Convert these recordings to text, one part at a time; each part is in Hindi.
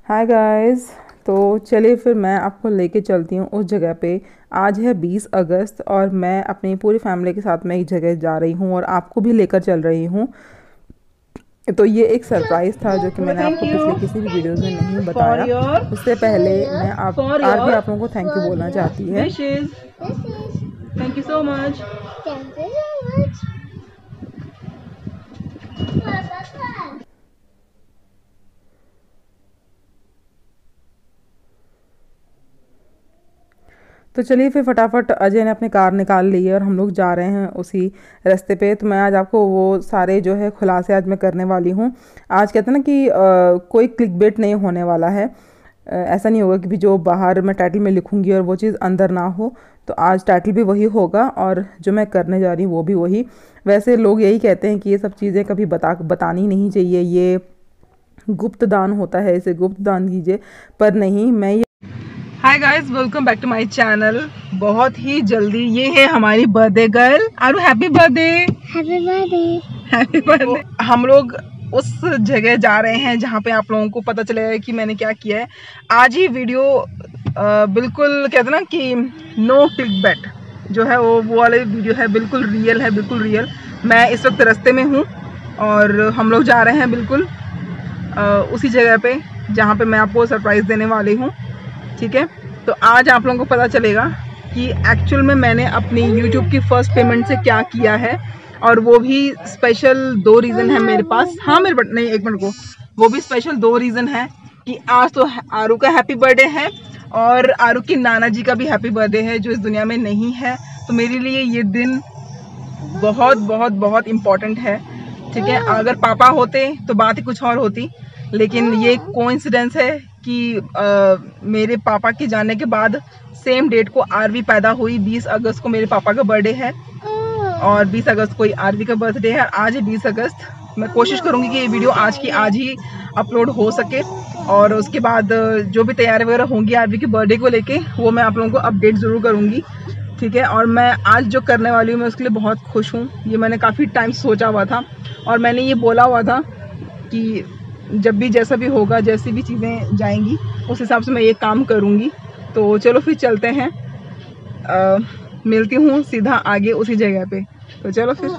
Hi guys. तो चलिए फिर मैं आपको लेके चलती हूँ उस जगह पे। आज है 20 अगस्त और मैं अपनी पूरी फैमिली के साथ मैं एक जगह जा रही हूँ और आपको भी लेकर चल रही हूँ। तो ये एक सरप्राइज़ था जो कि बोलो मैंने थैंक आपको यू पिछले किसी भी वीडियोस में नहीं फॉर बताया। योर उससे पहले मैं आप फॉर आरवी योर आप लोगों को थैंक यू बोलना चाहती है। Wishes. Thank you so much. तो चलिए फिर फटाफट अजय ने अपनी कार निकाल ली है और हम लोग जा रहे हैं उसी रास्ते पे। तो मैं आज आपको वो सारे जो है खुलासे आज मैं करने वाली हूँ। आज कहते हैं ना कि कोई क्लिक बेट नहीं होने वाला है। ऐसा नहीं होगा कि भी जो बाहर मैं टाइटल में लिखूंगी और वो चीज़ अंदर ना हो। तो आज टाइटल भी वही होगा और जो मैं करने जा रही हूँ वो भी वही। वैसे लोग यही कहते हैं कि ये सब चीज़ें कभी बतानी नहीं चाहिए, ये गुप्त दान होता है, इसे गुप्त दान दीजिए। पर नहीं, मैं ये hi guys, welcome back to my channel. बहुत ही जल्दी ये है हमारी birthday girl Aaru. Happy birthday. Happy birthday. Happy birthday. हम लोग उस जगह जा रहे हैं जहाँ पे आप लोगों को पता चलेगा कि मैंने क्या किया है। आज ही वीडियो बिल्कुल कहते ना कि नो क्लिक बैट जो है वो वाला वीडियो है, बिल्कुल रियल है, बिल्कुल रियल। मैं इस वक्त रास्ते में हूँ और हम लोग जा रहे हैं बिल्कुल उसी जगह पे जहाँ पे मैं आपको सरप्राइज़ देने वाली हूँ। ठीक है, तो आज आप लोगों को पता चलेगा कि एक्चुअल में मैंने अपनी YouTube की फर्स्ट पेमेंट से क्या किया है। और वो भी स्पेशल 2 रीज़न है मेरे पास। हाँ मेरे नहीं, एक मिनट को, वो भी स्पेशल 2 रीज़न है कि आज तो आरू का हैप्पी बर्थडे है और आरू की नाना जी का भी हैप्पी बर्थडे है जो इस दुनिया में नहीं है। तो मेरे लिए ये दिन बहुत बहुत बहुत इम्पोर्टेंट है। ठीक है, अगर पापा होते तो बात ही कुछ और होती, लेकिन ये कोइंसिडेंस है कि मेरे पापा के जाने के बाद सेम डेट को आरवी पैदा हुई। 20 अगस्त को मेरे पापा का बर्थडे है और 20 अगस्त को आरवी का बर्थडे है। आज है 20 अगस्त। मैं कोशिश करूंगी कि ये वीडियो आज की आज ही अपलोड हो सके और उसके बाद जो भी तैयारी वगैरह होंगी आरवी के बर्थडे को लेके वो मैं आप लोगों को अपडेट ज़रूर करूंगी। ठीक है, और मैं आज जो करने वाली हूँ मैं उसके लिए बहुत खुश हूँ। ये मैंने काफ़ी टाइम सोचा हुआ था और मैंने ये बोला हुआ था कि जब भी जैसा भी होगा, जैसी भी चीज़ें जाएंगी उस हिसाब से मैं ये काम करूँगी। तो चलो फिर चलते हैं। मिलती हूँ सीधा आगे उसी जगह पे। तो चलो फिर।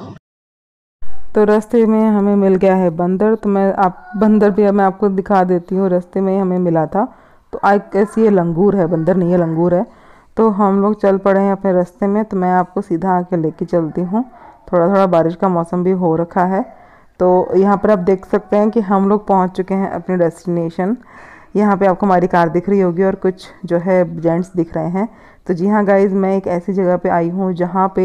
तो रास्ते में हमें मिल गया है बंदर। तो बंदर भी मैं आपको दिखा देती हूँ। रास्ते में हमें मिला था। तो आई कैसी, ये लंगूर है, बंदर नहीं है, लंगूर है। तो हम लोग चल पड़े हैं अपने रास्ते में। तो मैं आपको सीधा आके लेके चलती हूँ। थोड़ा थोड़ा बारिश का मौसम भी हो रखा है। तो यहाँ पर आप देख सकते हैं कि हम लोग पहुँच चुके हैं अपने डेस्टिनेशन। यहाँ पे आपको हमारी कार दिख रही होगी और कुछ जो है जेंट्स दिख रहे हैं। तो जी हाँ गाइज़, मैं एक ऐसी जगह पे आई हूँ जहाँ पे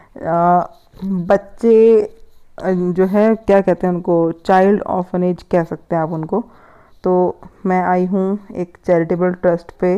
बच्चे जो है, क्या कहते हैं उनको, चाइल्ड ऑर्फनेज कह सकते हैं आप उनको। तो मैं आई हूँ एक चैरिटेबल ट्रस्ट पे,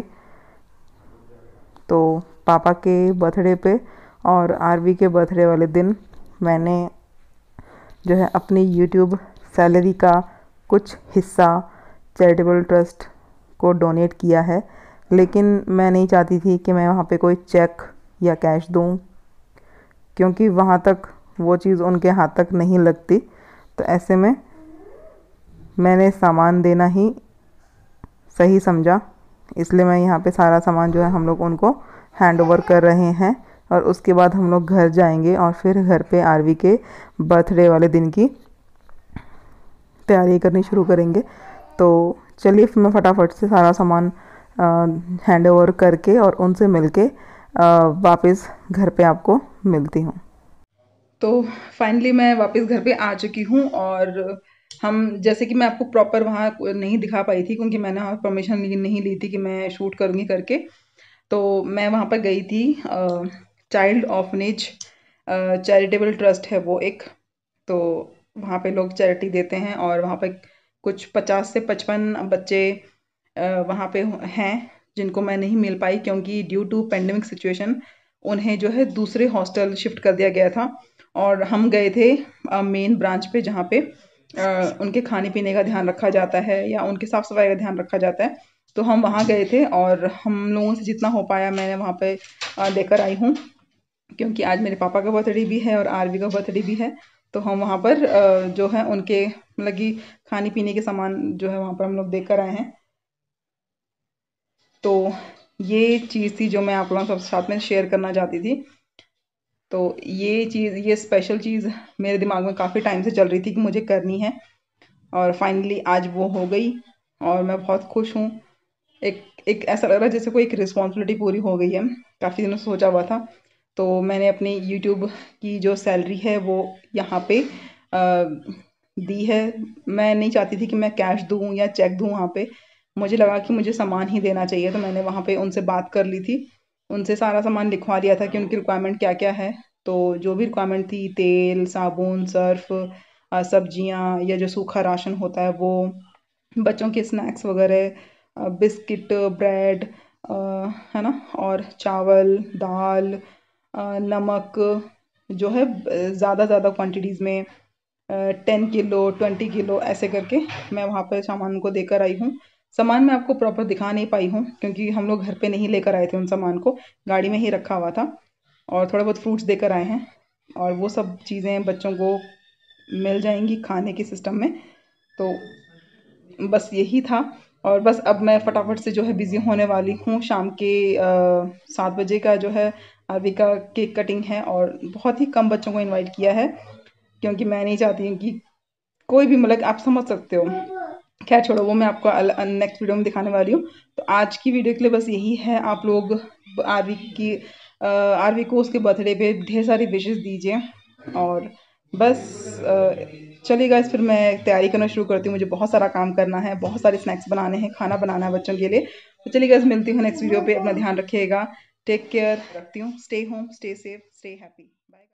तो पापा के बर्थडे पे और आरवी के बर्थडे वाले दिन मैंने जो है अपनी यूट्यूब सैलरी का कुछ हिस्सा चैरिटेबल ट्रस्ट को डोनेट किया है। लेकिन मैं नहीं चाहती थी कि मैं वहाँ पे कोई चेक या कैश दूँ, क्योंकि वहाँ तक वो चीज़ उनके हाथ तक नहीं लगती। तो ऐसे में मैंने सामान देना ही सही समझा, इसलिए मैं यहाँ पे सारा सामान जो है हम लोग उनको हैंड ओवर कर रहे हैं और उसके बाद हम लोग घर जाएंगे और फिर घर पे आरवी के बर्थडे वाले दिन की तैयारी करनी शुरू करेंगे। तो चलिए फिर मैं फटाफट से सारा सामान हैंड ओवर करके और उनसे मिलके वापस घर पे आपको मिलती हूँ। तो फाइनली मैं वापस घर पे आ चुकी हूँ और हम, जैसे कि मैं आपको प्रॉपर वहाँ नहीं दिखा पाई थी क्योंकि मैंने वहाँ परमिशन नहीं ली थी कि मैं शूट करूँगी करके। तो मैं वहाँ पर गई थी, चाइल्ड ऑर्फनेज चैरिटेबल ट्रस्ट है वो एक। तो वहाँ पे लोग चैरिटी देते हैं और वहाँ पे कुछ 50 से 55 बच्चे वहाँ पे हैं जिनको मैं नहीं मिल पाई क्योंकि ड्यू टू पेंडेमिक सिचुएशन उन्हें जो है दूसरे हॉस्टल शिफ्ट कर दिया गया था। और हम गए थे मेन ब्रांच पे जहाँ पे उनके खाने पीने का ध्यान रखा जाता है या उनके साफ़ सफाई का ध्यान रखा जाता है। तो हम वहाँ गए थे और हम लोगों से जितना हो पाया मैंने वहाँ पे लेकर आई हूँ, क्योंकि आज मेरे पापा का बर्थडे भी है और आरवी का बर्थडे भी है। तो हम वहाँ पर जो है उनके मतलब कि खाने पीने के सामान जो है वहाँ पर हम लोग देख कर आए हैं। तो ये चीज़ थी जो मैं आप लोगों के साथ में शेयर करना चाहती थी। तो ये स्पेशल चीज़ मेरे दिमाग में काफ़ी टाइम से चल रही थी कि मुझे करनी है, और फाइनली आज वो हो गई और मैं बहुत खुश हूँ। एक एक ऐसा लग रहा है जैसे कोई एक रिस्पॉन्सिबिलिटी पूरी हो गई है। काफ़ी दिनों से सोचा हुआ था। तो मैंने अपनी यूट्यूब की जो सैलरी है वो यहाँ पे दी है। मैं नहीं चाहती थी कि मैं कैश दूँ या चेक दूँ वहाँ पे। मुझे लगा कि मुझे सामान ही देना चाहिए, तो मैंने वहाँ पे उनसे बात कर ली थी। उनसे सारा सामान लिखवा लिया था कि उनकी रिक्वायरमेंट क्या-क्या है। तो जो भी रिक्वायरमेंट थी, तेल, साबुन, सर्फ़, सब्जियाँ या जो सूखा राशन होता है वो, बच्चों के स्नैक्स वगैरह, बिस्किट, ब्रेड, है ना, और चावल, दाल, नमक जो है ज़्यादा ज़्यादा क्वांटिटीज़ में 10 किलो 20 किलो ऐसे करके मैं वहाँ पर सामान को देकर आई हूँ। सामान मैं आपको प्रॉपर दिखा नहीं पाई हूँ क्योंकि हम लोग घर पे नहीं लेकर आए थे उन सामान को, गाड़ी में ही रखा हुआ था। और थोड़ा बहुत फ्रूट्स देकर आए हैं, और वो सब चीज़ें बच्चों को मिल जाएंगी खाने के सिस्टम में। तो बस यही था। और बस अब मैं फटाफट से जो है बिज़ी होने वाली हूँ। शाम के 7 बजे का जो है अरवी का केक कटिंग है, और बहुत ही कम बच्चों को इनवाइट किया है क्योंकि मैं नहीं चाहती हूँ कि कोई भी, मतलब आप समझ सकते हो। खैर छोड़ो, वो मैं आपको नेक्स्ट वीडियो में दिखाने वाली हूँ। तो आज की वीडियो के लिए बस यही है। आप लोग आरवी को उसके बर्थडे पे ढेर सारी विशेस दीजिए। और बस चलिए गाइस, फिर मैं तैयारी करना शुरू करती हूँ। मुझे बहुत सारा काम करना है, बहुत सारे स्नैक्स बनाने हैं, खाना बनाना है बच्चों के लिए। तो चलिए गाइस, मिलती हूँ नेक्स्ट वीडियो पे। अपना ध्यान रखिएगा। Take care. रखती हूँ। Stay home, stay safe, stay happy.